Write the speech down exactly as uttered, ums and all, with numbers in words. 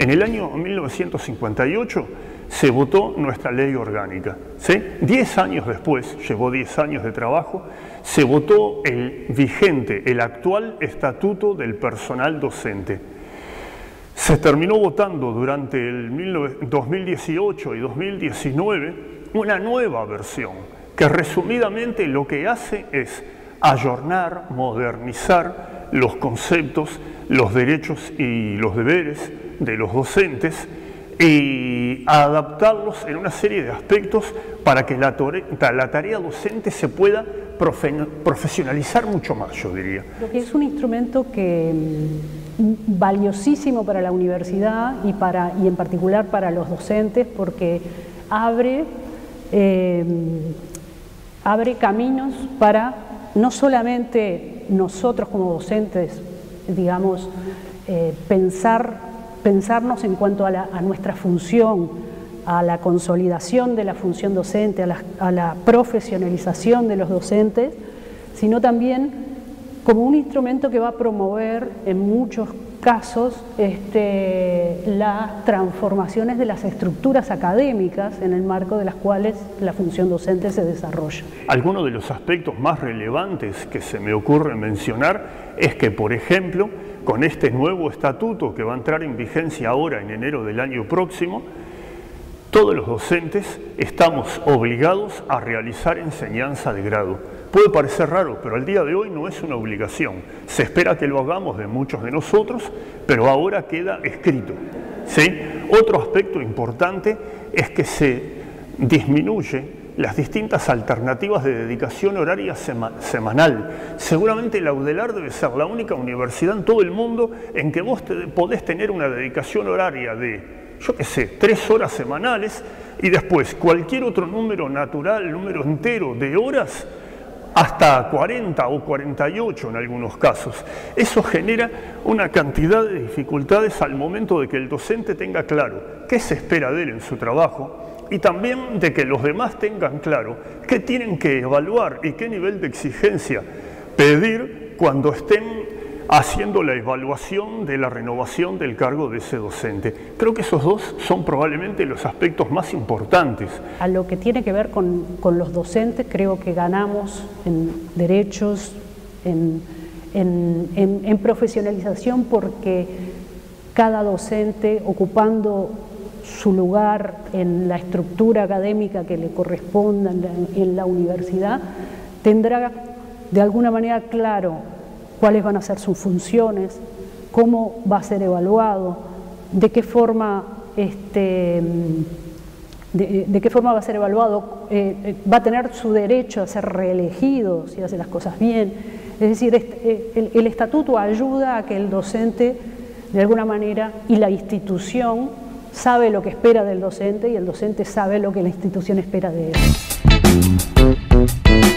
En el año mil novecientos cincuenta y ocho se votó nuestra ley orgánica, ¿sí? Diez años después, llevó diez años de trabajo, se votó el vigente, el actual Estatuto del Personal Docente. Se terminó votando durante el dos mil dieciocho y dos mil diecinueve una nueva versión que resumidamente lo que hace es ayornar, modernizar los conceptos, los derechos y los deberes de los docentes y adaptarlos en una serie de aspectos para que la, la tarea docente se pueda profe profesionalizar mucho más, yo diría. Lo que es un instrumento que valiosísimo para la universidad y, para, y en particular para los docentes, porque abre, eh, abre caminos para no solamente nosotros como docentes, digamos, eh, pensar, pensarnos en cuanto a, la, a nuestra función, a la consolidación de la función docente, a la, a la profesionalización de los docentes, sino también como un instrumento que va a promover en muchos casos este, las transformaciones de las estructuras académicas en el marco de las cuales la función docente se desarrolla. Algunos de los aspectos más relevantes que se me ocurre mencionar es que, por ejemplo, con este nuevo estatuto que va a entrar en vigencia ahora en enero del año próximo, todos los docentes estamos obligados a realizar enseñanza de grado. Puede parecer raro, pero al día de hoy no es una obligación. Se espera que lo hagamos de muchos de nosotros, pero ahora queda escrito, ¿sí? Otro aspecto importante es que se disminuye las distintas alternativas de dedicación horaria sema semanal. Seguramente la UDELAR debe ser la única universidad en todo el mundo en que vos te podés tener una dedicación horaria de, yo qué sé, tres horas semanales y después cualquier otro número natural, número entero de horas, hasta cuarenta o cuarenta y ocho en algunos casos. Eso genera una cantidad de dificultades al momento de que el docente tenga claro qué se espera de él en su trabajo y también de que los demás tengan claro qué tienen que evaluar y qué nivel de exigencia pedir cuando estén haciendo la evaluación de la renovación del cargo de ese docente. Creo que esos dos son probablemente los aspectos más importantes. A lo que tiene que ver con, con los docentes, creo que ganamos en derechos, en, en, en, en profesionalización, porque cada docente ocupando su lugar en la estructura académica que le corresponda en la, en la universidad, tendrá de alguna manera claro cuáles van a ser sus funciones, cómo va a ser evaluado, de qué forma, este, de, de qué forma va a ser evaluado, eh, va a tener su derecho a ser reelegido si hace las cosas bien. Es decir, este, el, el estatuto ayuda a que el docente, de alguna manera, y la institución sabe lo que espera del docente y el docente sabe lo que la institución espera de él.